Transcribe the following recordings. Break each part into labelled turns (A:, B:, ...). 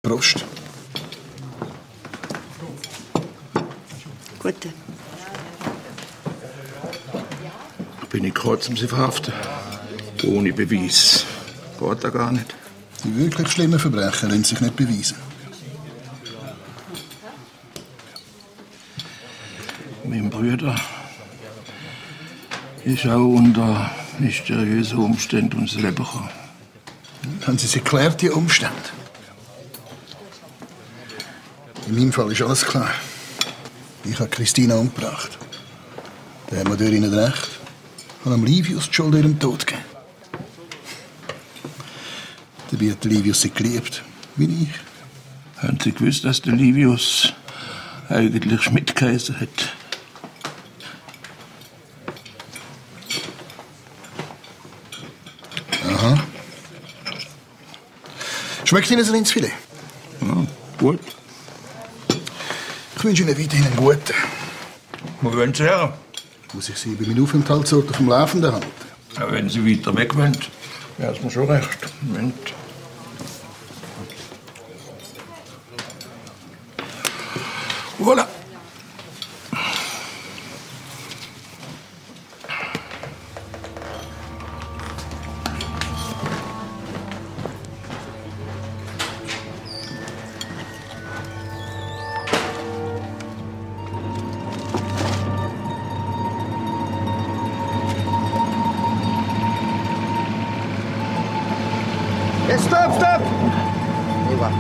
A: Prost.
B: Gute.
C: Bin ich kurz, um sie verhaften. Ohne Beweis. Geht da gar nicht.
A: Die wirklich schlimmen Verbrecher lassen sich nicht beweisen.
C: Mein Bruder ist auch unter mysteriösen Umständen ums Leben gekommen.
A: Haben Sie sich geklärt, die Umstände? In meinem Fall ist alles klar. Ich habe Christina umgebracht. Da haben wir durch Ihnen recht. Und am Livius die Schuld an ihrem Tod gegeben. Dabei hat Livius sie geliebt, wie ich.
C: Haben Sie gewusst, dass der Livius eigentlich Schmidt geheißen hat?
A: Aha. Schmeckt Ihnen das Rindsfilet?
C: Ja, gut.
A: Ich wünsche Ihnen weiterhin einen guten.
C: Wo wollen Sie her?
A: Muss ich Sie bei meinem Aufenthaltsort auf dem Laufenden halten?
C: Ja, wenn Sie weiter weg wollen, wäre es mir schon recht. Moment. Voilà.
D: Stop, stop! On y va.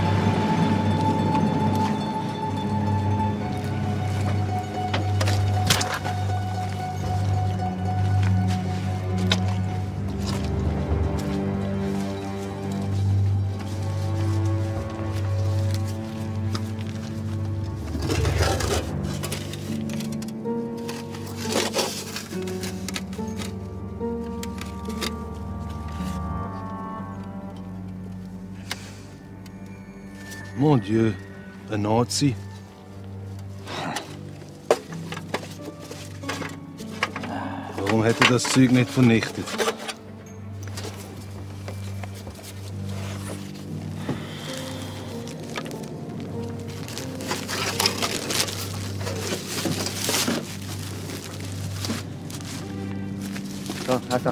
E: Mon Dieu, ein Nazi. Warum hätte das Zeug nicht vernichtet?
D: So, attends.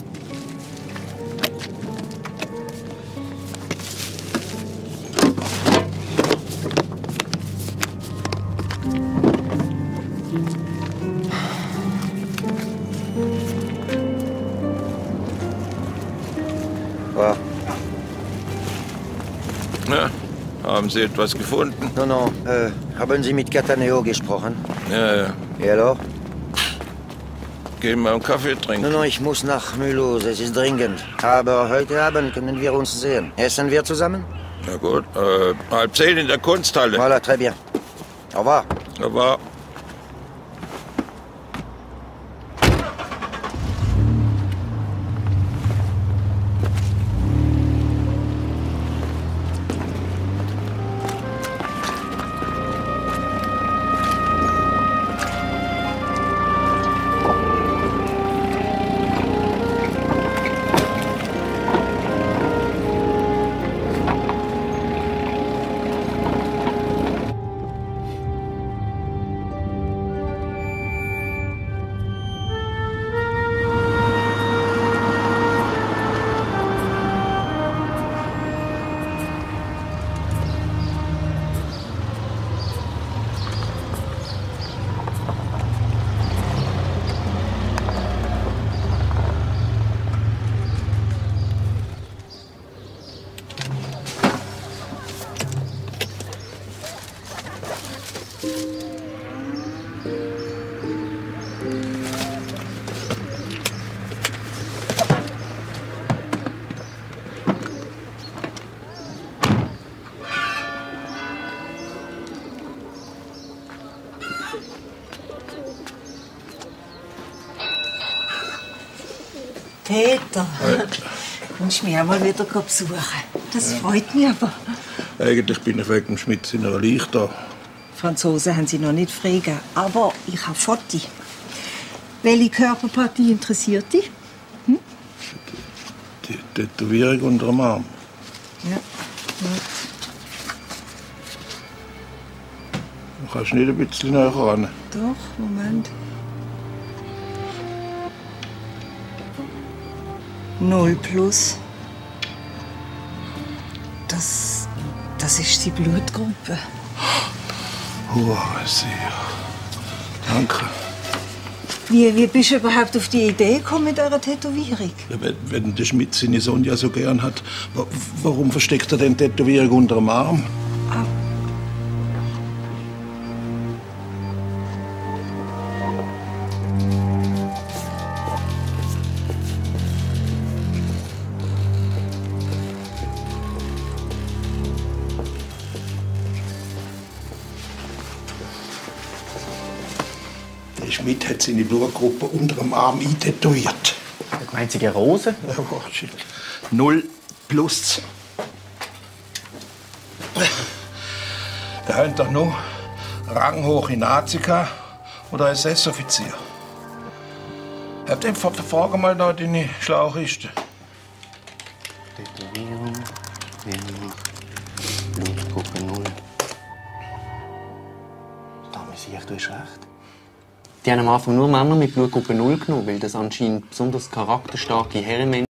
C: Ja, haben Sie etwas gefunden?
D: Non, non. Haben Sie mit Cataneo gesprochen?
C: Ja, ja.
D: Et alors?
C: Gehen wir einen Kaffee trinken?
D: Non, non, ich muss nach Mulhouse. Es ist dringend. Aber heute Abend können wir uns sehen. Essen wir zusammen?
C: Na gut. 9:30 in der Kunsthalle.
D: Voilà, très bien. Au revoir.
C: Aber
B: Peter, kommst du mich auch mal wieder besuchen? Das freut mich aber.
C: eigentlich bin ich wegen dem Schmidt seiner Leiche da.
B: Franzosen haben sie noch nicht fragen, aber ich habe Fotos. Welche Körperpartie interessiert dich? Hm?
C: Die Tätowierung unter dem Arm.
B: Ja,
C: Du kannst nicht ein bisschen näher ran.
B: Doch, Moment. 0 plus. Das ist die Blutgruppe.
C: Sehr. Danke.
B: Wie bist du überhaupt auf die Idee gekommen mit dieser Tätowierung?
C: Ja, wenn der Schmidt seine Sonja so gern hat, warum versteckt er denn Tätowierung unter dem Arm? Der Schmidt hat seine Blutgruppe unter dem Arm eintätowiert.
F: Die einzige Rose?
C: Ja, wahrscheinlich. 0 plus. Der hat doch nur ranghohe Nazi oder SS-Offizier. Habt ihr frage mal da deine Schlauchiste.
F: Tätowierung, Blutgruppe 0. Du hast recht. Die haben am Anfang nur Männer mit Blutgruppe 0 genommen, weil das anscheinend besonders charakterstarke Herrenmenschen